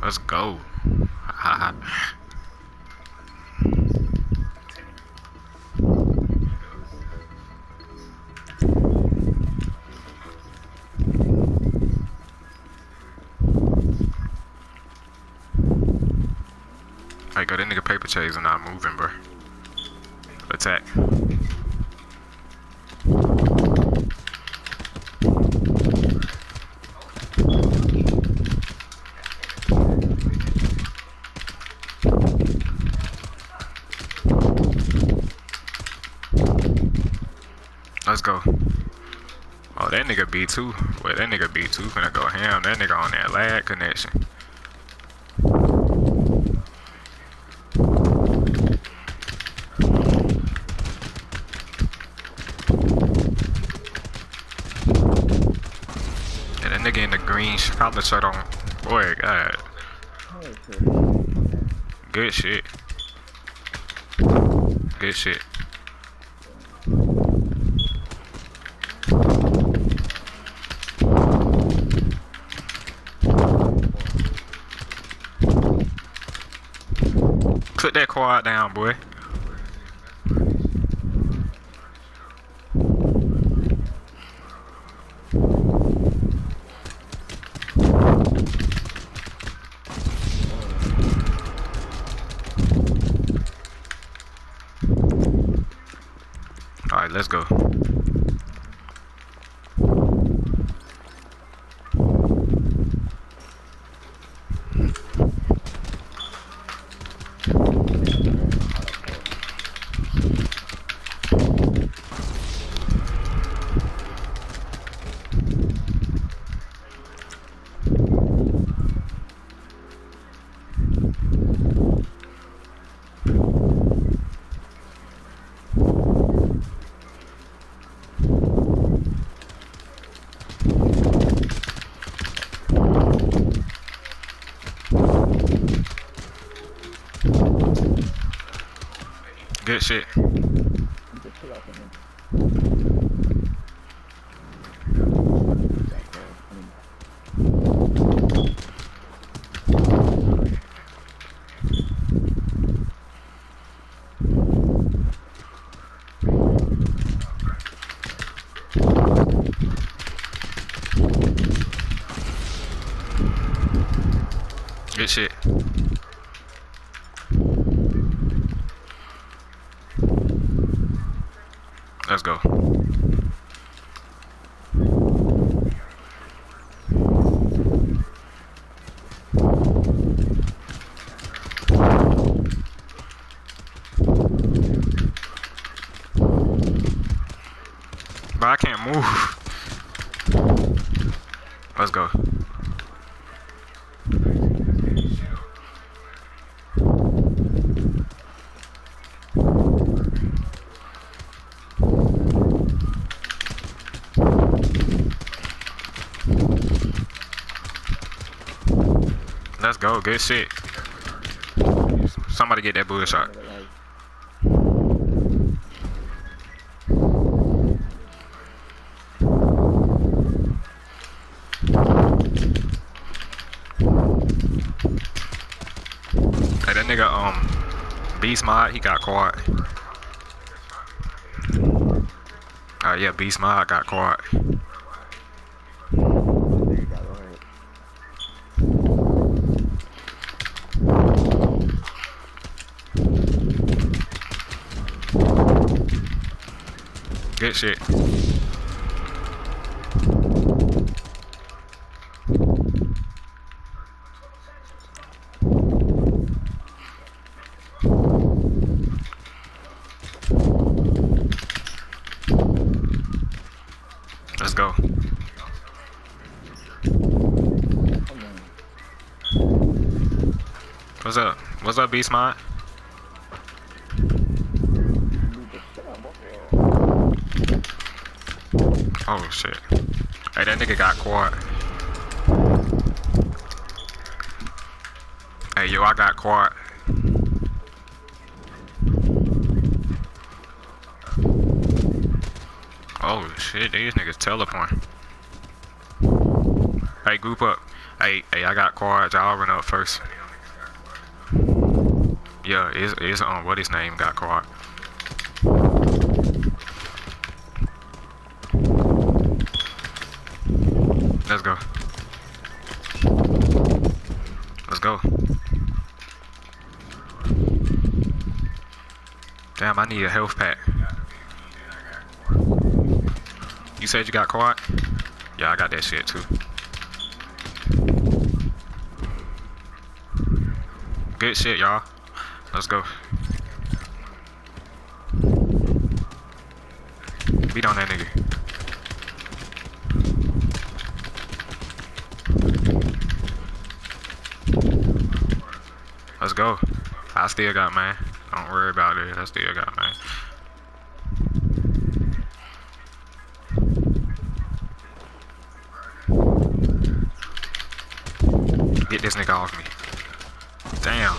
Let's go. I got that nigga paper chase and not moving, bro. Attack. Let's go. Oh, that nigga B2. Well, that nigga B2 finna go ham. That nigga on that lag connection. And that nigga in the green collar shirt on. Boy, God. Good shit. Good shit. Put that quad down, boy. Alright, let's go. Good shit. Good shit. Let's go. But I can't move. Let's go. Let's go, good shit. Somebody get that bullet shot. Hey, that nigga, Beast Mod, he got quad. Yeah, Beast Mod got quad. Good shit. Let's go. What's up? What's up, Beast Mod? Oh shit. Hey, that nigga got quad. Hey, yo, I got quad. Oh shit, these niggas teleporting. Hey, group up. Hey, I got quad. Y'all run up first. Yeah, it's what his name got quad. Let's go. Let's go. Damn, I need a health pack. You said you got quad? Yeah, I got that shit too. Good shit, y'all. Let's go. Beat on that nigga. Let's go. I still got mine. Don't worry about it. I still got mine. Get this nigga off me. Damn.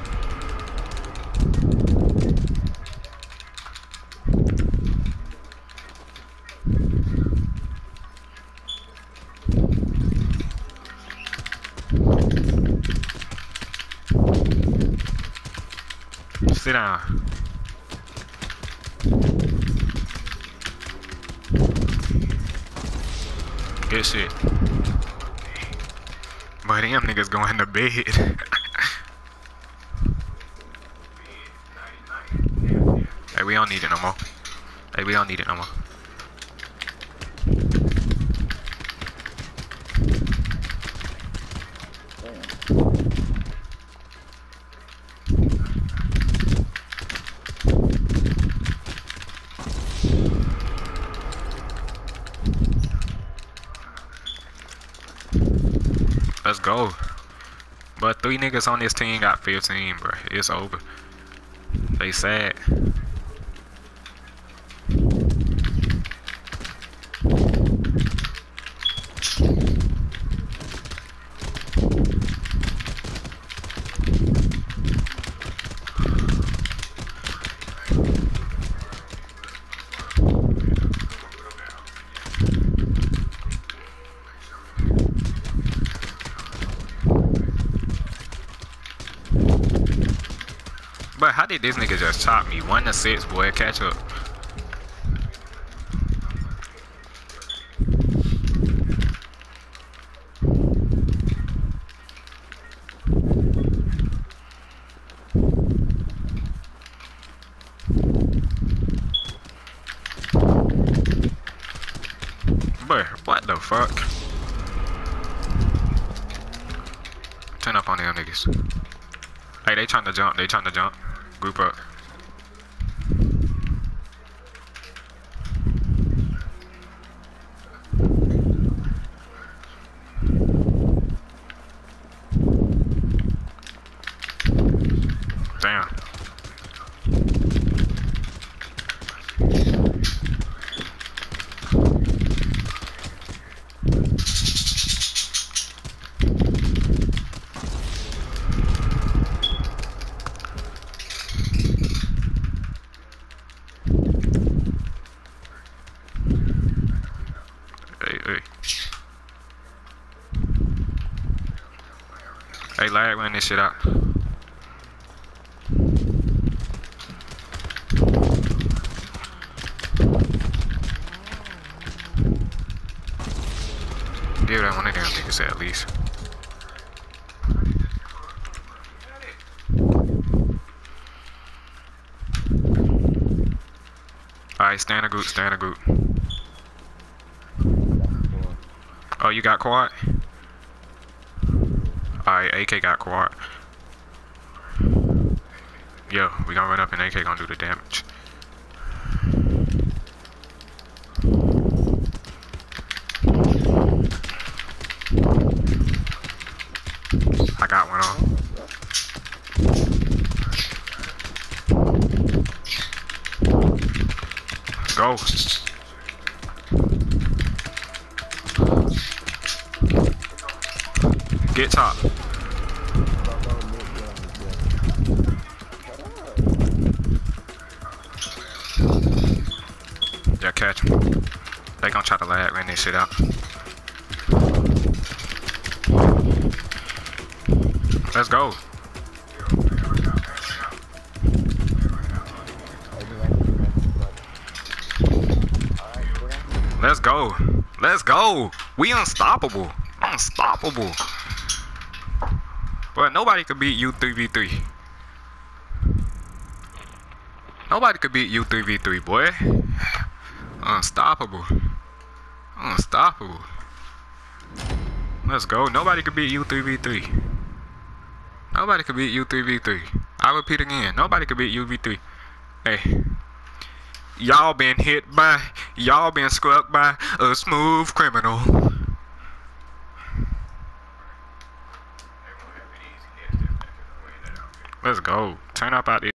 Sit down. Good shit. But them niggas going to bed. Hey, we don't need it no more. Hey, we don't need it no more. Let's go. But 3 niggas on this team got 15, bro. It's over. They sad. But how did this nigga just chop me? 1 to 6, boy. Catch up. But what the fuck? Turn up on them niggas. Hey, they trying to jump. They trying to jump. Group up. Damn. Hey, lag, run this shit out. Give that one of them niggas at least. Alright, stand a group, stand a group. Oh, you got quad? Alright, AK got quad. Yo, we gonna run up and AK gonna do the damage. I got one on. Go. Get top. Yeah, catch him. They gonna try to lag, run this shit out. Let's go. Let's go. Let's go. We unstoppable. Unstoppable. But nobody could beat you 3v3. Nobody could beat you 3v3, boy. Unstoppable. Unstoppable. Let's go. Nobody could beat you 3v3. Nobody could beat you 3v3. I repeat again. Nobody could beat you v3. Hey. Y'all been hit by, y'all been struck by a smooth criminal. Let's go. Turn up out there.